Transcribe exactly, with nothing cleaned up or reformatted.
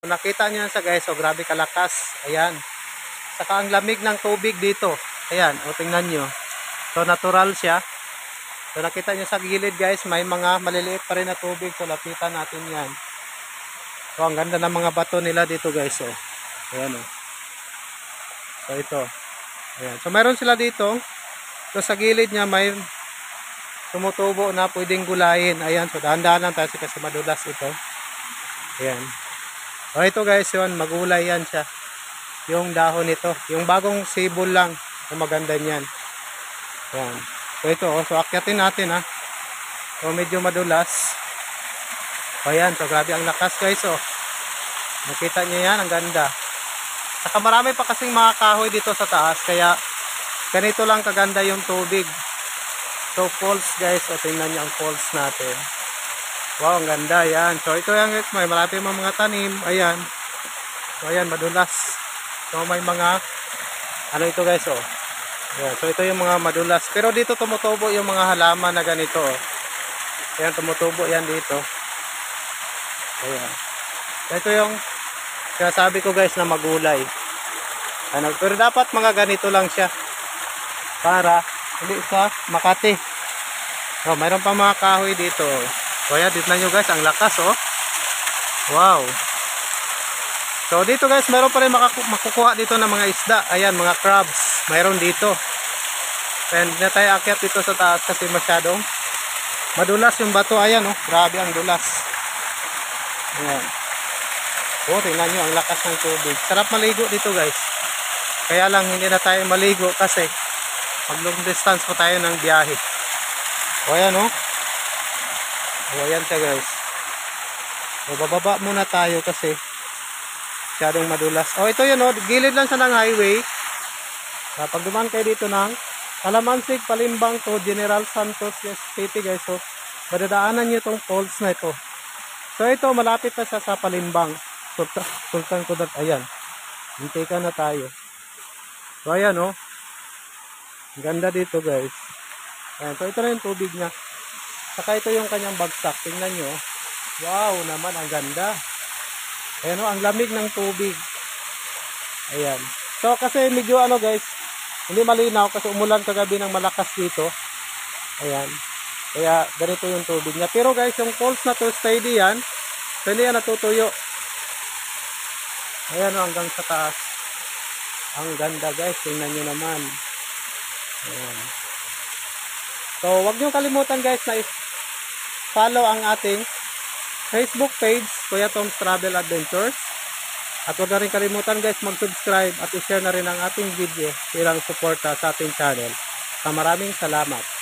Nakita niyo sa guys, so grabe kalakas. Ayan. Saka ang lamig ng tubig dito. Ayan, o tingnan nyo. So natural siya. So nakita nyo sa gilid guys, may mga maliliit pa rin na tubig. So lapitan natin yan. So ang ganda ng mga bato nila dito guys. So, ayan o. So ito. Ayan. So mayroon sila dito. So sa gilid niya may tumutubo na pwedeng gulayin. Ayan. So dahan-dahan lang tayo kasi madulas ito. Ayan. O ito guys, yun, magulay yan siya. Yung dahon nito. Yung bagong sibol lang. So maganda niyan. Ayan. So ito, oh, so akyatin natin ha. So medyo madulas. O ayan, so grabe ang lakas guys oh. Nakita niyo yan, ang ganda. Saka marami pa kasing mga kahoy dito sa taas. Kaya ganito lang kaganda yung tubig. So falls guys, o tingnan niyo ang falls natin. Wow, ang ganda yan. So ito yan guys, may marami mga tanim. Ayan. So ayan, madulas. So may mga ano ito guys oh. Ayan. So ito yung mga madulas. Pero dito tumutubo yung mga halaman na ganito oh. Ayan, tumutubo yan dito. Ayan. So ito yung sinasabi ko guys na magulay. Ano, pero dapat mga ganito lang siya. Para hindi sa Makati. So mayroon pa mga kahoy dito. So ayan, dito na nyo guys, ang lakas oh. Wow. So dito guys, meron pa rin makukuha dito ng mga isda. Ayan, mga crabs. Mayroon dito. And na tayo akyat dito sa taas kasi masyadong madulas yung bato. Ayan oh, grabe ang dulas. Ayan. Oh, tingnan nyo, ang lakas ng tubig. Sarap maligo dito guys. Kaya lang hindi na tayo maligo kasi mag long distance po tayo ng biyahe. O ayan oh. O ayan siya guys. O bababa muna tayo kasi masyadong madulas. O ito yun oh, gilid lang siya ng highway. Uh, pag dumaan kayo dito ng Alamansig, Palimbang to General Santos City guys. So madadaanan nyo itong falls na ito. So ito malapit na siya sa Palimbang. Sultan, Sultan Kudarat. Ayan. Hintika na tayo. So ayan oh. Ang ganda dito guys. Ayan. So ito na yung tubig niya. Saka ito yung kanyang bagsak. Tingnan nyo. Wow naman, ang ganda. Ayan o, ang lamig ng tubig. Ayan. So kasi medyo ano guys, hindi malinaw kasi umulan kagabi ng malakas dito. Ayan. Kaya ganito yung tubig niya. Pero guys, yung falls na to, steady yan. So hindi yan natutuyo. Ayan o, hanggang sa taas. Ang ganda guys, tingnan nyo naman. Ayan. So wag nyo kalimutan guys na follow ang ating Facebook page, Kuya Tom's Travel Adventures. At huwag na rin kalimutan guys mag-subscribe at i-share na rin ang ating video bilang suporta sa ating channel. So, maraming salamat.